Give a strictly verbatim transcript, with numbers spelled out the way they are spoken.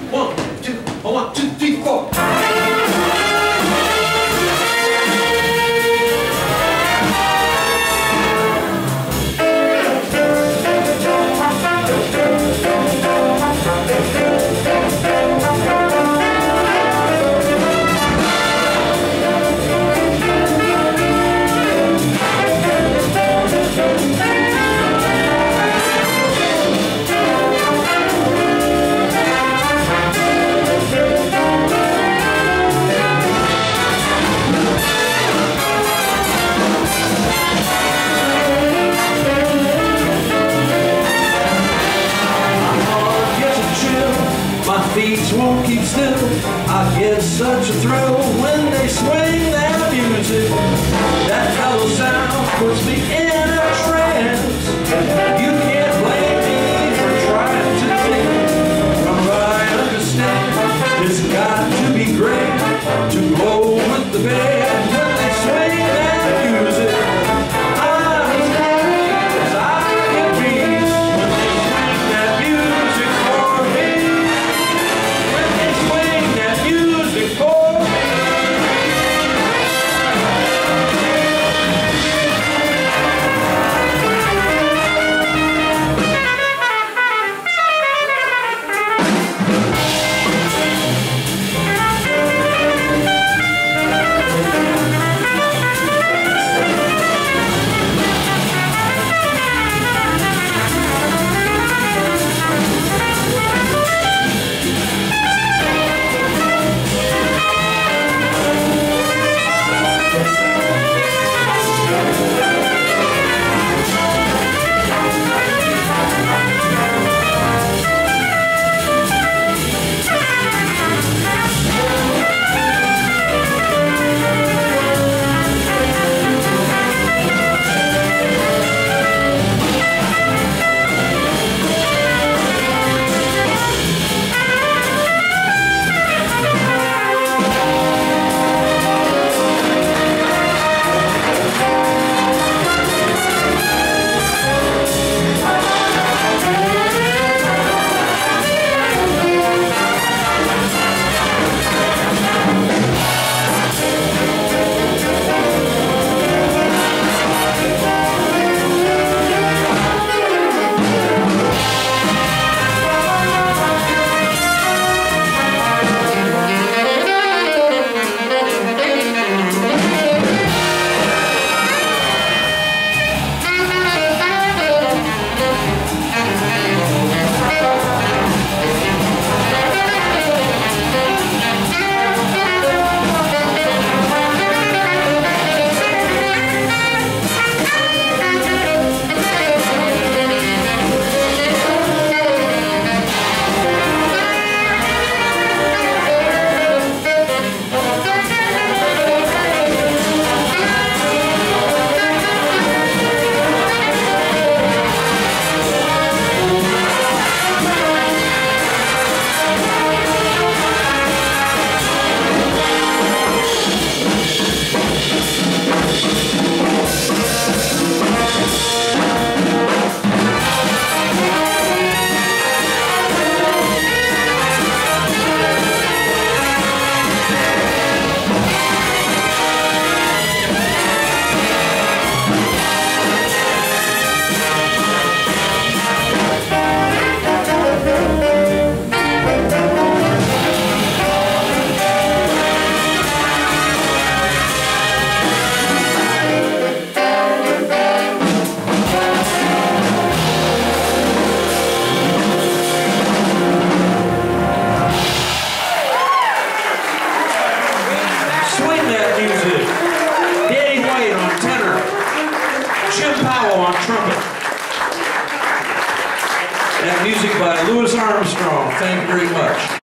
One, two, one, two, three, four. Feet won't keep still. I get such a thrill when they swing that music. That mellow sound puts me in a trance. You can't blame me for trying to think. From what I understand, it's got to be great to blow with the band when they swing that music. I'm as happy as I can be when they swing that music for me. Tenor, Powell on trumpet. And music by Armstrong. Thank you very much.